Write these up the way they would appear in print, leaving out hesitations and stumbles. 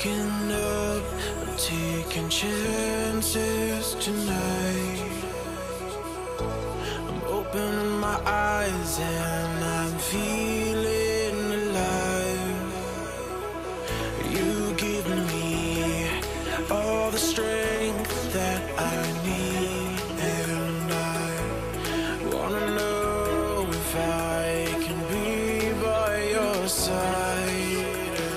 Waking up, I'm taking chances tonight. I'm opening my eyes and I'm feeling alive. You give me all the strength that I need, and I wanna know if I can be by your side.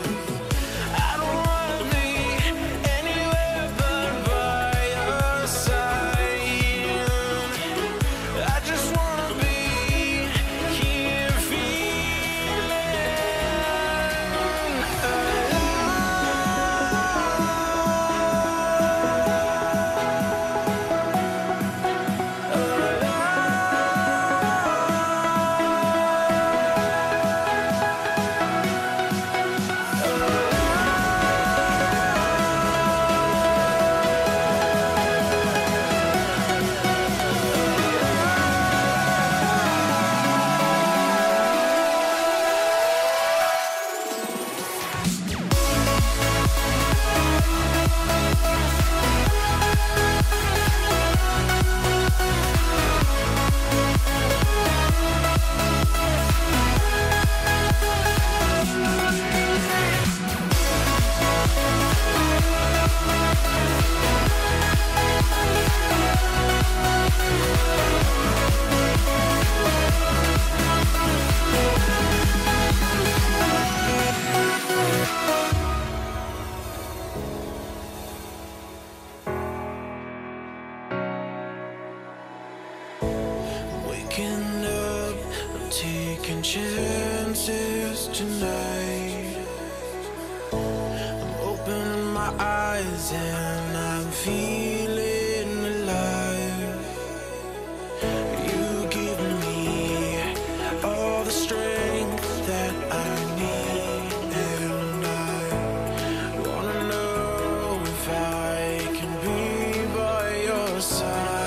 Waking up, I'm taking chances tonight. I'm opening my eyes and I'm feeling alive. You give me all the strength that I need, and I wanna know if I can be by your side.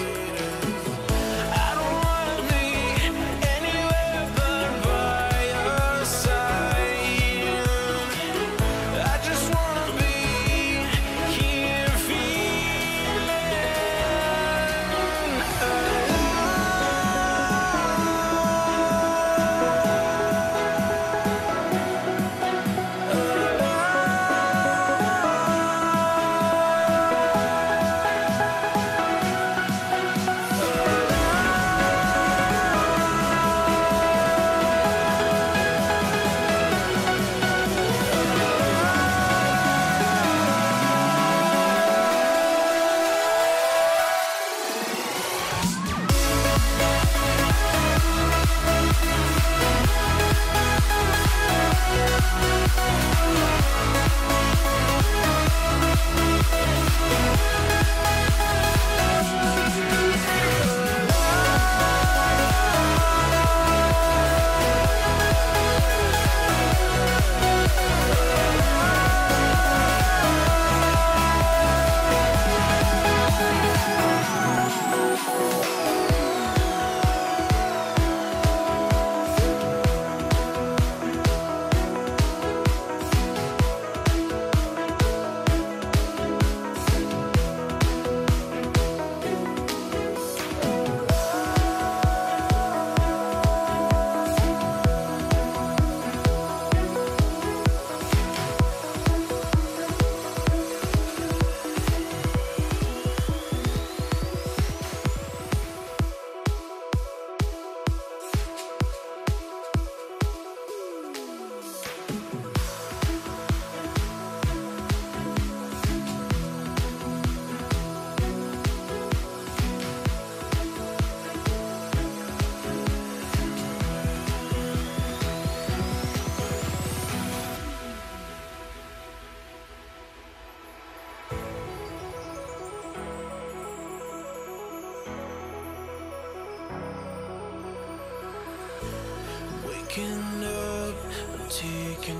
Waking up, I'm taking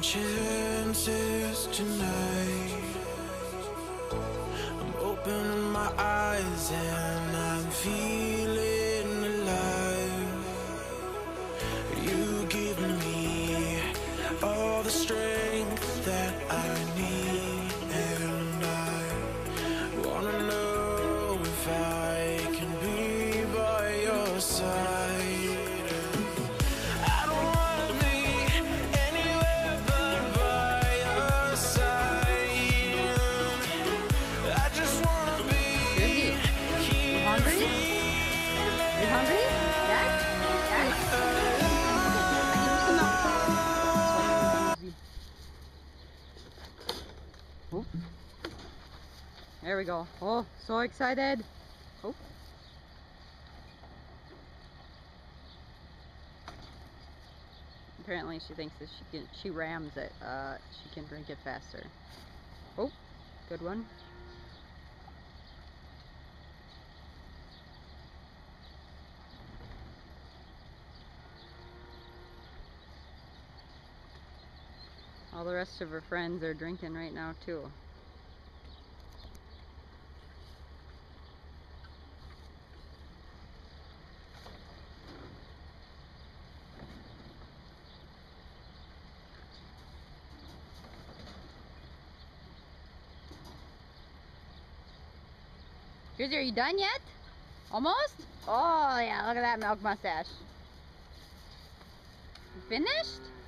chances tonight. I'm opening my eyes and I'm feeling alive. You give me all the strength that I need. hungry? Dad? Dad? Lagi gusto mo. Oh. There we go. Oh, so excited. Oh. Apparently she thinks that she rams it, she can drink it faster. Oh, good one. All the rest of her friends are drinking right now too. Grizzly, are you done yet? Almost? Oh yeah, look at that milk mustache. You finished?